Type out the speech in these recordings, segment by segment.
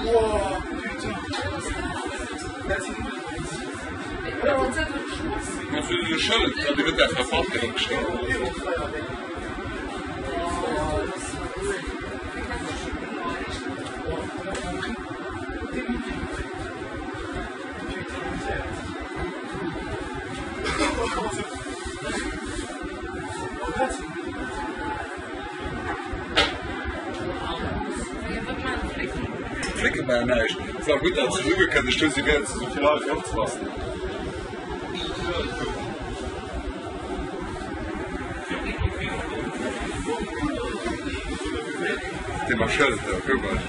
Wow, putain. Man für die Schule, da wird der Verfahren gestellt. Flicken bei nicht. Es war gut, als du rüberkennst, ich stöße die Welt so viel aufzufassen. Den war schön, guck mal.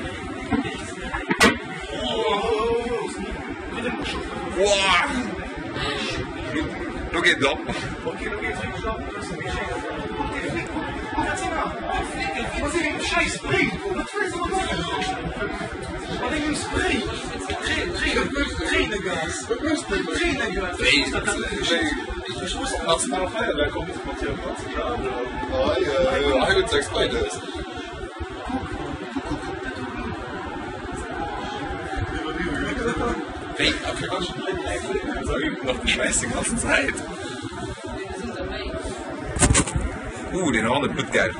Wow! Du gehst ab. Okay, du gehst nicht ab. Was ist denn scheiß Spray? Was willst du machen? Was ist denn Spray? Tränengas. Tränengas. Ich wusste, dass mal Feuerwehr kommt mit dir. Ja, gut, 6 Beine ist. Hey, noch die Schweiß die ganze Zeit. Den Ahnen wird geil.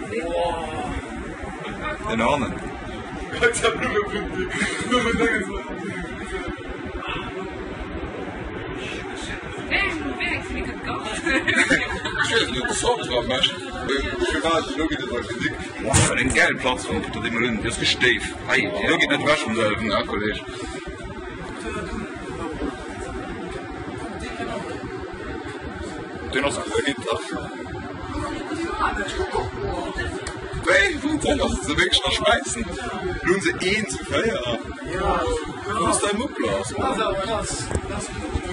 Den Ahnen. Ich hab nur den geilen Platz von dem Rind, das ist gesteif. Hey, da geht nicht waschen, der Kollege. Den hast du nicht drauf. Dann hast du sie wirklich noch schmeißen. Nun sie zu feiern. Ja. Du musst dein Muckler aus. Das ist aber krass.